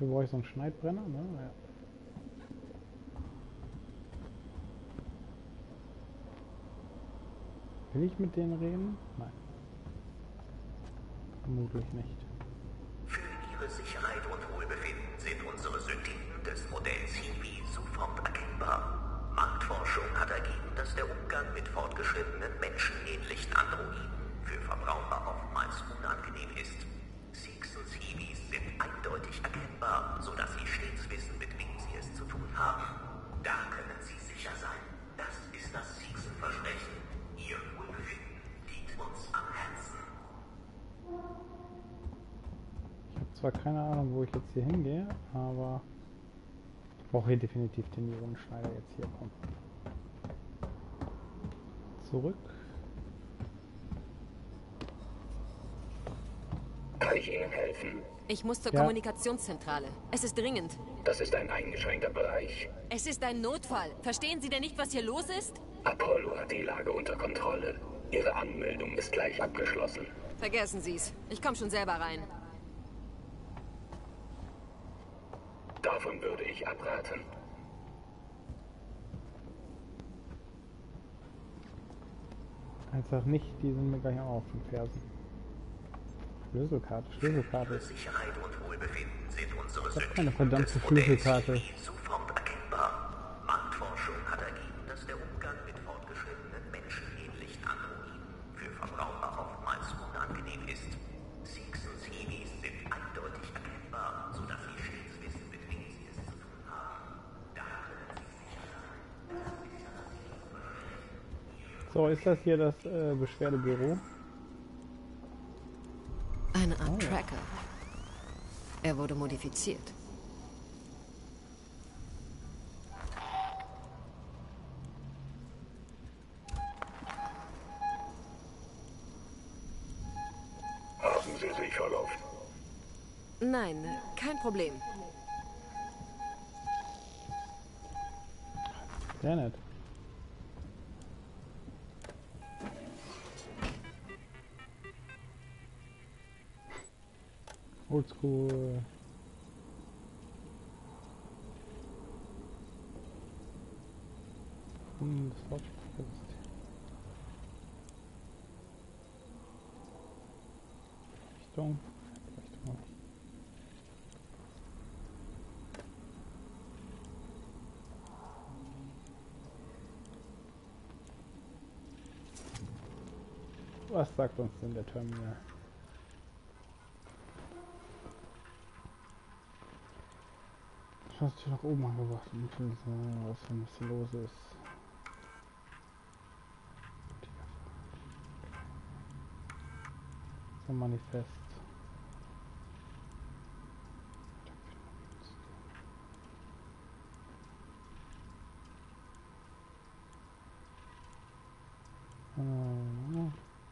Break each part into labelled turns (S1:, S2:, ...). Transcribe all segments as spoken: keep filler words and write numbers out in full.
S1: Dafür brauche ich so einen Schneidbrenner, ne? Ja. Will ich mit denen reden? Nein. Vermutlich nicht.
S2: Für Ihre Sicherheit und Wohlbefinden sind unsere Syntheten des Modells Hiwi sofort erkennbar. Marktforschung hat ergeben, dass der Umgang mit fortgeschrittenen menschenähnlichen Androiden für Verbraucher oftmals unangenehm ist. Seegsons Hiwis sind eindeutig erkennbar, sodass Sie stets wissen, mit wem Sie es zu tun haben. Da können Sie sicher sein. Das ist das Seegson-Versprechen. Ihr Wohlbefinden liegt uns am Herzen.
S1: Ich habe zwar keine Ahnung, wo ich jetzt hier hingehe, aber ich brauche hier definitiv den Ionenschneider jetzt hier kommen. Zurück.
S3: Kann ich Ihnen helfen?
S4: Ich muss zur
S1: Ja.
S4: Kommunikationszentrale. Es ist dringend.
S3: Das ist ein eingeschränkter Bereich.
S4: Es ist ein Notfall. Verstehen Sie denn nicht, was hier los ist?
S3: Apollo hat die Lage unter Kontrolle. Ihre Anmeldung ist gleich abgeschlossen.
S4: Vergessen Sie's. Ich komme schon selber rein.
S3: Davon würde ich abraten.
S1: Einfach nicht, die sind mir gleich auch auf den Fersen. Schlüsselkarte, Schlüsselkarte.
S2: Für Sicherheit und Wohlbefinden sind unsere
S1: Ich hab
S2: Syntheten
S1: keine verdammte
S2: des Modells
S1: Schlüsselkarte.
S2: Hiwi sofort erkennbar. Marktforschung hat ergeben, dass der Umgang mit fortgeschrittenen menschenähnlichen Androiden für Verbraucher oftmals unangenehm ist. Seegsons Hiwis sind eindeutig erkennbar, sodass Sie stets wissen, mit wem Sie es zu tun haben. Da können Sie sicher sein.
S1: So, ist das hier das äh, Beschwerdebüro?
S4: Eine Art Tracker. Er wurde modifiziert.
S3: Haben Sie sich verlaufen?
S4: Nein, kein Problem.
S1: Sehr nett. Oldschool. Hm, das Lautsprechersystem. Richtung. Richtung. Was sagt uns denn der Terminal? Ich hast dich nach oben angebracht und ich will sagen, was denn was hier los ist. So Manifest. Äh,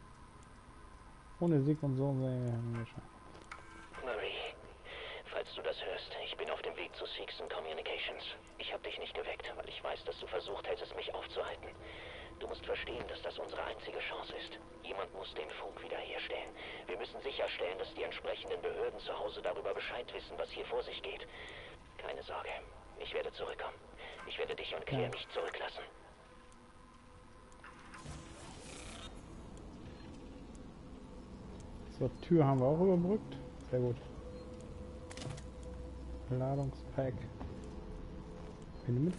S1: Ohne Sieg und so sehen wir schon.
S5: Marie, falls du das hörst, ich bin auf dem Weg zu Seegson Communications. Ich habe dich nicht geweckt, weil ich weiß, dass du versucht hättest, mich aufzuhalten. Du musst verstehen, dass das unsere einzige Chance ist. Jemand muss den Funk wiederherstellen. Wir müssen sicherstellen, dass die entsprechenden Behörden zu Hause darüber Bescheid wissen, was hier vor sich geht. Keine Sorge, ich werde zurückkommen. Ich werde dich und Claire
S1: Ja.
S5: nicht zurücklassen.
S1: So, Tür haben wir auch überbrückt. Sehr gut. Ladungspack. Bin mit.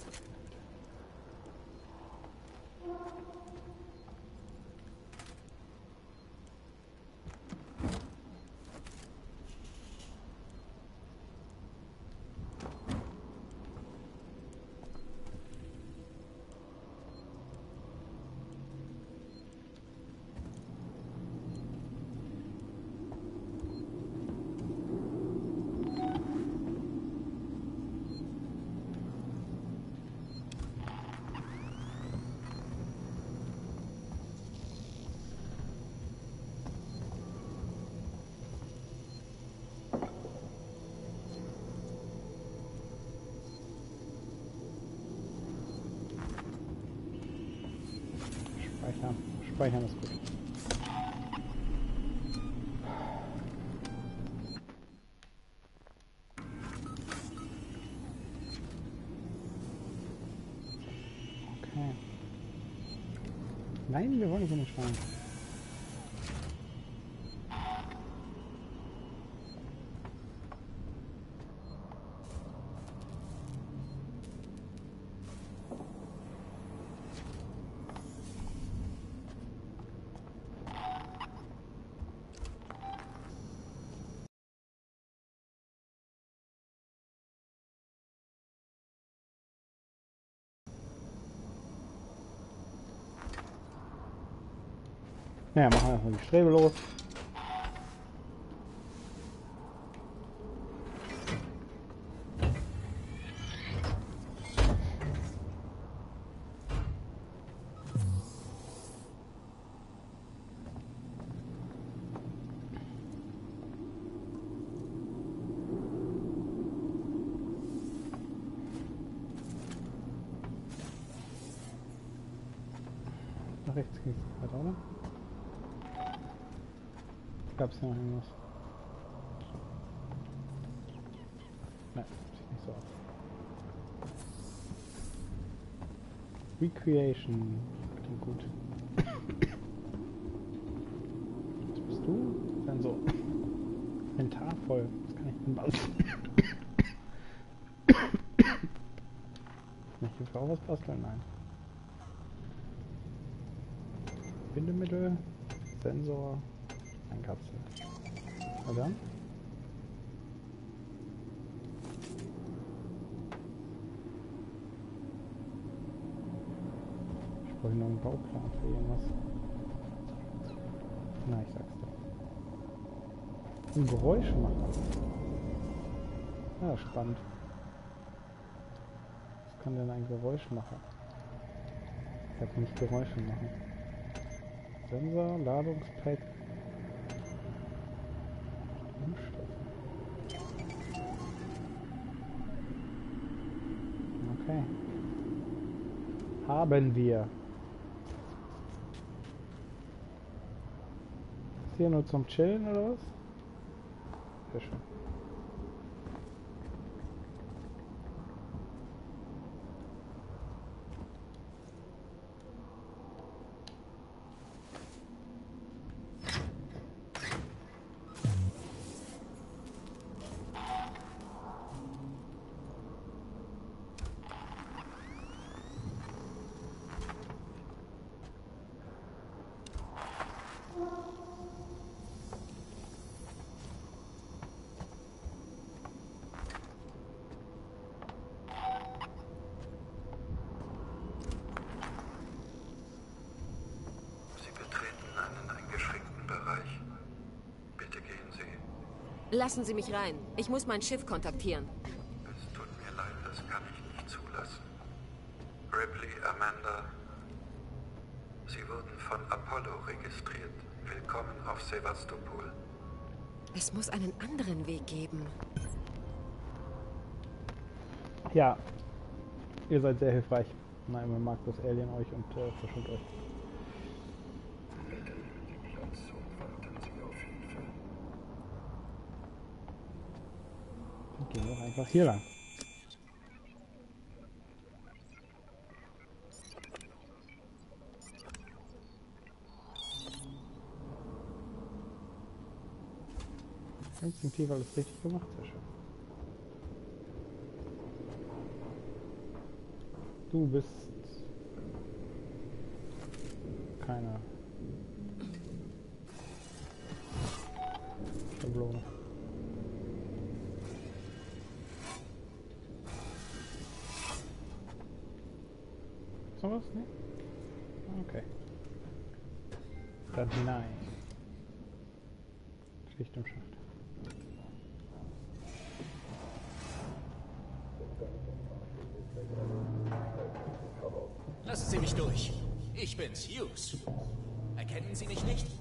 S1: Speichern. Speichern ist gut. Okay. Nein, wir wollen nicht in den Schwein. Naja, machen wir erstmal die Strebe los. Nach rechts ging es weiter, oder? Gab es ja noch irgendwas? Nein, sieht nicht so aus. Recreation. Klingt gut. Was bist du? Sensor. Inventar voll. Was kann ich denn basteln? Kann ich hier auch was basteln? Nein. Bindemittel. Sensor. Ein Kapsel. Na dann? Ich brauche noch einen Bauplan für irgendwas. Na, ich sag's dir. Ein Geräuschmacher. Ja, spannend. Was kann denn ein Geräuschmacher? Da kann ich Geräusche machen. Sensor, Ladungspack. Okay. Haben wir. Ist hier nur zum Chillen oder was? Sehr schön.
S4: Lassen Sie mich rein. Ich muss mein Schiff kontaktieren.
S6: Es tut mir leid, das kann ich nicht zulassen. Ripley, Amanda, Sie wurden von Apollo registriert. Willkommen auf Sevastopol.
S4: Es muss einen anderen Weg geben.
S1: Ja, ihr seid sehr hilfreich. Nein, man mag das Alien euch und äh, verschont euch. Gehen wir doch einfach hier lang. Instinktiv alles richtig gemacht, sehr schön. Du bist keine Schablone. So was? Ne? Okay. Dann hinein. Schlicht im Schacht.
S7: Lassen Sie mich durch. Ich bin's, Hughes. Erkennen Sie mich nicht?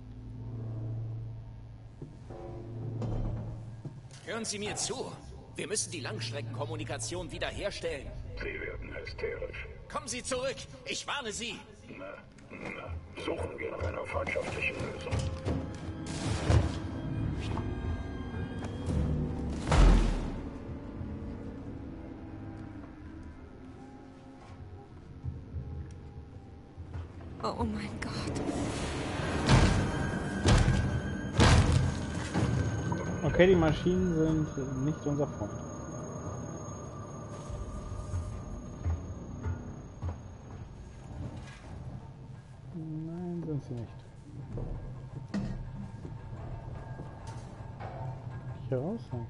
S7: Hören Sie mir zu. Wir müssen die Langstreckenkommunikation wiederherstellen.
S3: Sie werden hysterisch.
S7: Kommen Sie zurück! Ich warne Sie!
S3: Na, na, suchen wir nach einer freundschaftlichen Lösung.
S4: Oh mein Gott.
S1: Okay, die Maschinen sind nicht unser Freund. Nein, sind sie nicht. Hier raus sein.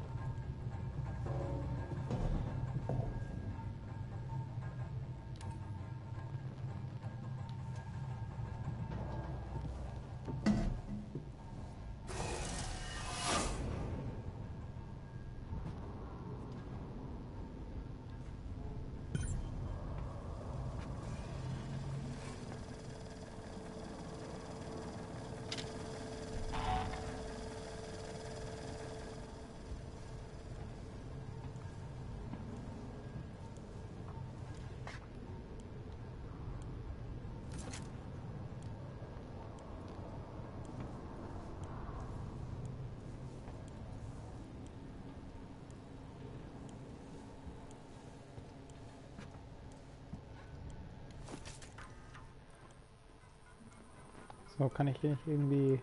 S1: So, kann ich hier nicht irgendwie...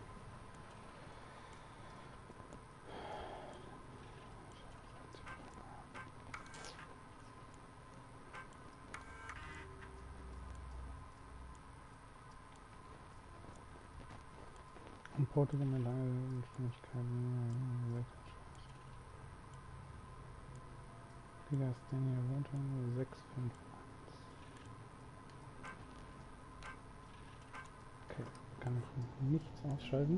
S1: Importe sind eine lange Geschwindigkeiten. Wieder ist denn hier runter? sechs fünf eins. Okay, kann ich nichts ausschalten.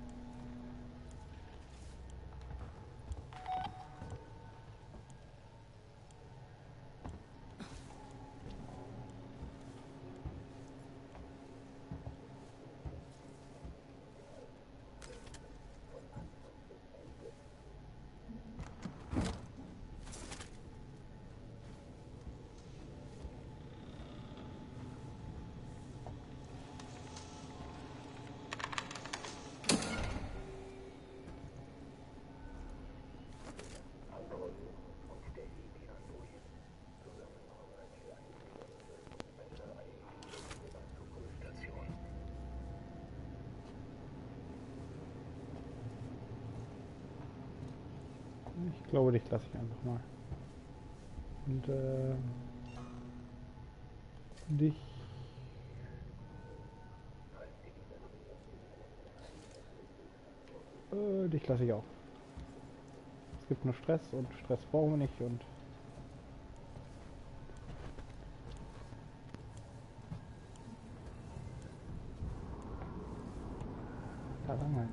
S1: Ich glaube, dich lasse ich einfach mal. Und äh, dich. Äh, dich lasse ich auch. Es gibt nur Stress und Stress brauchen wir nicht und da lang.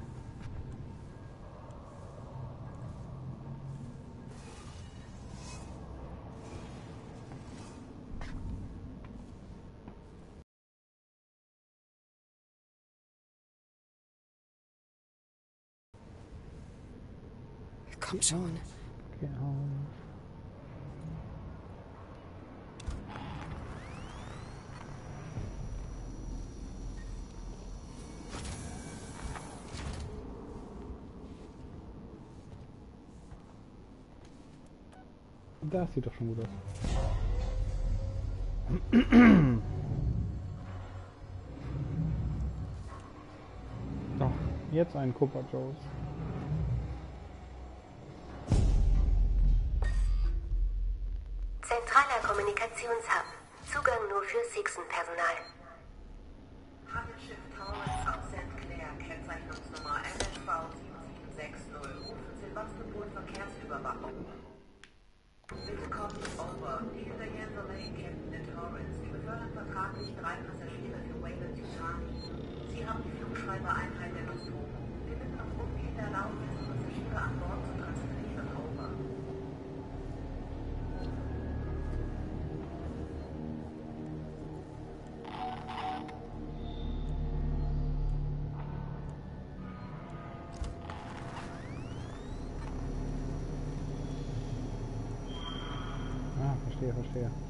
S4: Komm schon.
S1: Genau. Das sieht doch schon gut aus. So, jetzt ein Cooper Joes.
S8: Zentraler Kommunikationshub. Zugang nur für Sixen-Personal.
S9: Handelsschiff Taurus aus Saint Clair, Kennzeichnungsnummer M S V sieben sieben sechs null, rufen Silvastropol Verkehrsüberwachung. Bitte kommen, over. Dear Diane Lane, Captain der Taurus. Wir befördern vertraglich drei Passagiere für Wayland Yutani. Sie haben die Flugschreibereinheit der Nostromo. Wir bitten um umgehende Erlaubnis, Passagiere an Bord zu transferieren, over.
S1: Ah, verstehe, verstehe.